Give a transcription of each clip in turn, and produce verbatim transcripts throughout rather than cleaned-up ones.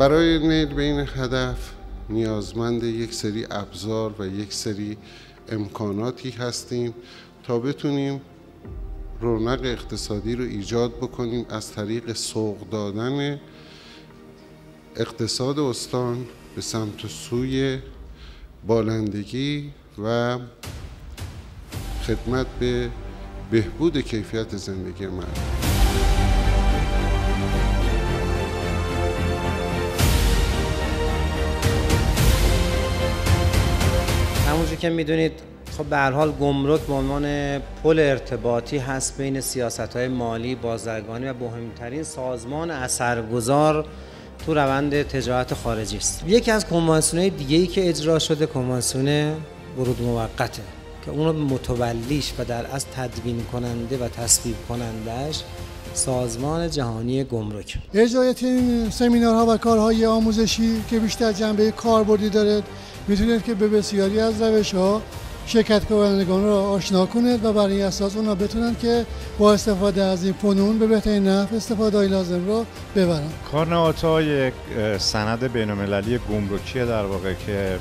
برای نیل به این هدف نیازمند یک سری ابزار و یک سری امکاناتی هستیم تا بتونیم رونق اقتصادی رو ایجاد بکنیم از طریق سوق دادن اقتصاد استان به سمت و سوی بالندگی و خدمت به بهبود کیفیت زندگی مردم. همونجور که میدونید خب به هر حال گمرک به عنوان پل ارتباطی هست بین سیاست‌های مالی، بازرگانی و مهمترین سازمان اثرگذار تو روند تجارت خارجی است. یکی از کنوانسیون‌های دیگه‌ای که اجرا شده کنوانسیون ورود موقته که اون متولیش و در اصل تدوین کننده و تصویب کنندهش سازمان جهانی گمرک. اجرای این سمینارها و کارهای آموزشی که بیشتر جنبه کاربردی دارد میتونید که به بسیاری از روش‌ها شرکت کنندگان را آشنا کنید و بر این اساس اونا بتونن که با استفاده از این فنون به بهترین نحو استفاده‌های لازم را ببرن. کارنهادها یک سند بین‌المللی گمرکی در واقع که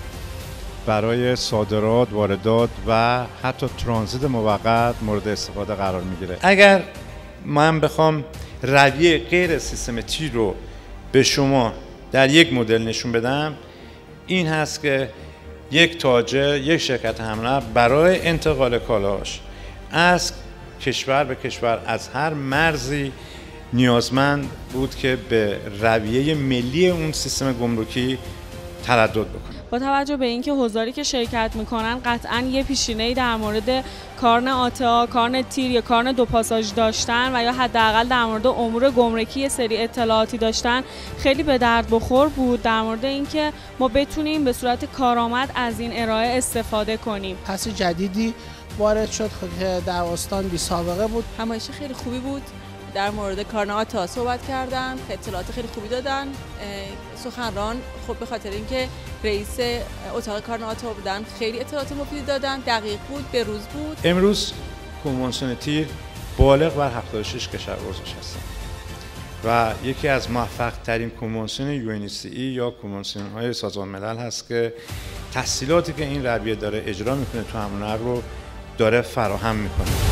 برای صادرات، واردات و حتی ترانزیت موقت مورد استفاده قرار میگیره. اگر من بخوام رویه غیر سیستم تیر رو به شما در یک مدل نشون بدم، این هست که یک تاجر، یک شرکت حمله برای انتقال کالاش از کشور به کشور از هر مرزی نیازمند بود که به رویه ملی اون سیستم گمرکی تردد بکنه. با توجه به اینکه حضاری که شرکت میکنن قطعاً یه پیشینه‌ای در مورد کارن آتا، کارن تیر یا کارن دو پاساژ داشتن و یا حداقل در مورد امور گمرکی سری اطلاعاتی داشتن، خیلی به درد بخور بود در مورد اینکه ما بتونیم به صورت کارآمد از این ارائه استفاده کنیم. پس جدیدی وارد شد که در استان بی سابقه بود. همایش خیلی خوبی بود، در مورد کارن آتا صحبت کردن، اطلاعات خیلی خوبی دادن. سخنران خب به خاطر اینکه رئیس اتاق کارن آتا بودن خیلی اطلاعات مفیدی دادن، دقیق بود، به روز بود. امروز کنوانسیون تیر بالغ بر هفتاد و شش کشور عضوش هستند و یکی از موفق ترین کنوانسیون یو ان سی ای یا کنوانسیون های سازمان ملل هست که تسهیلاتی که این رویه داره اجرا میکنه تو حمل و نقل رو داره فراهم میکنه.